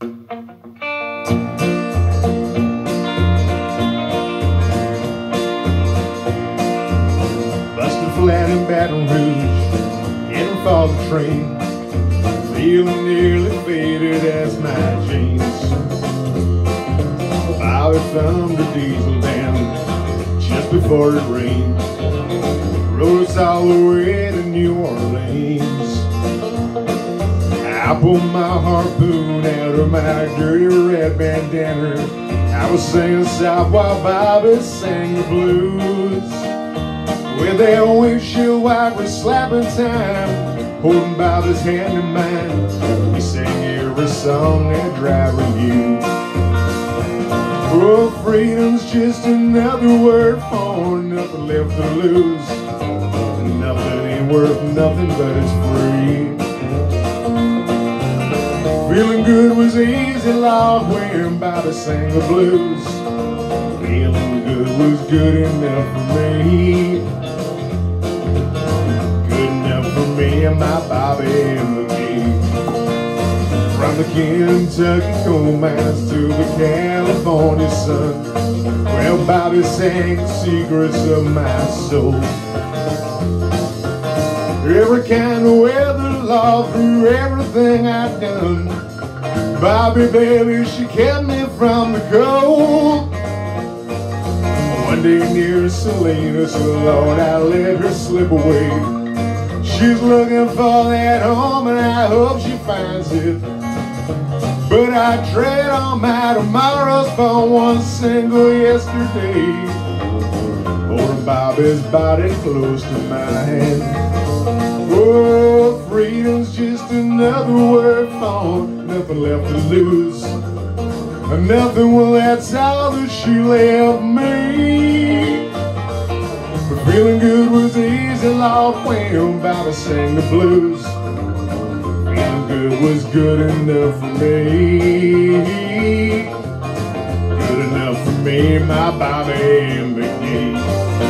Busted flat in Baton Rouge, heading for the train, feeling nearly faded as my jeans. Bobby thumbed the diesel down just before it rained, rode us all the way to New Orleans. I pulled my harpoon out of my dirty red bandana. I was singing south while Bobby sang the blues. With that windshield wiper slapping time, holding Bobby's hand in mine, we sang every song that driving you. Oh, freedom's just another word for nothing left to lose. Nothing ain't worth nothing, but it's free. Feeling good was easy, Lord, when Bobby sang the blues. Feeling good was good enough for me. Good enough for me and my Bobby McGee. From the Kentucky coal mines to the California sun, well, Bobby sang the secrets of my soul. Every kind of weather, Lord, through everything I've done, Bobby, baby, she kept me from the cold. One day near Salinas, Lord, I let her slip away. She's looking for that home and I hope she finds it. But I trade all my tomorrows for one single yesterday. Holding Bobby's body close to mine. Oh, freedom's just another word for nothing left to lose. Nothing, well, that's all that she left me. But feeling good was easy, Lord, when Bobby sang the blues. Feeling good was good enough for me. Good enough for me, my Bobby McGee.